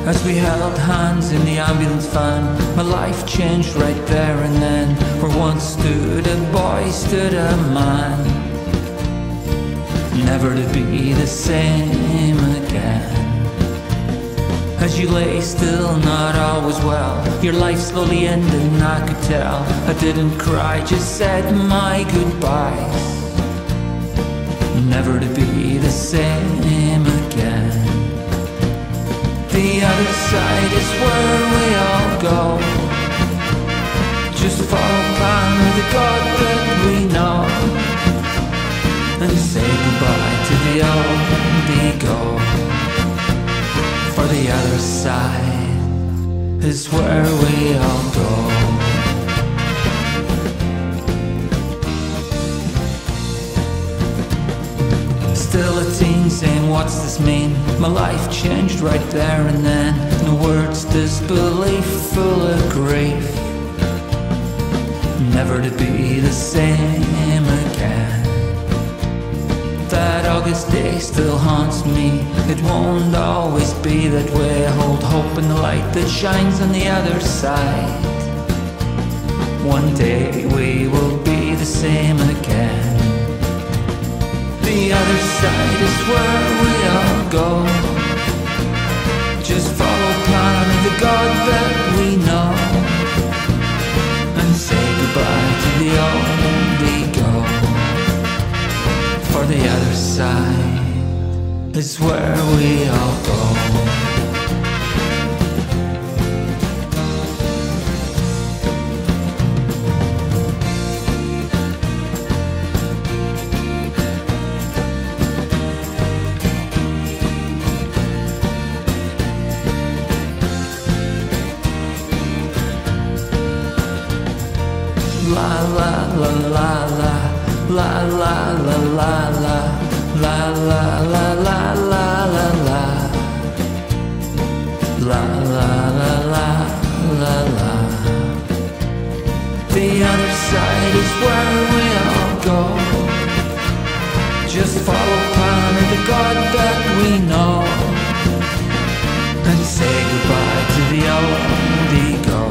As we held hands in the ambulance van, my life changed right there and then. Where once stood a boy, stood a man, never to be the same again. As you lay still, not always well, your life slowly ended and I could tell. I didn't cry, just said my goodbyes, never to be the same again. The other side is where we all go. Just follow plan with the God that we know, and say goodbye to the old ego. For the other side is where we all go. Still a teen saying, what's this mean? My life changed right there and then. No words, disbelief, full of grief, never to be the same again. That August day still haunts me. It won't always be that way. I hold hope in the light that shines on the other side. One day we will be the same again. The other side is where we all go. Just follow plan of the God that we know, and say goodbye to the old ego. For the other side is where we all go. La la la la la, la la la la la, la la la la la la la, la la la la la la. The other side is where we all go. Just follow plan of the God that we know, and say goodbye to the old ego.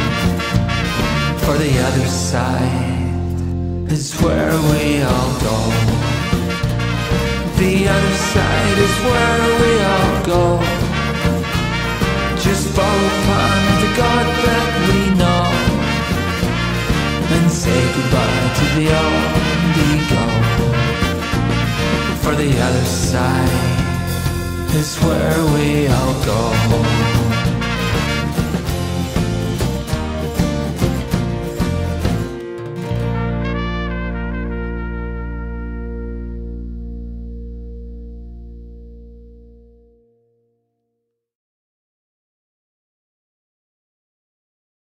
For the other side is where we all go. The other side is where we all go. Just follow plan of the God that we know, and say goodbye to the old ego. For the other side is where we all go.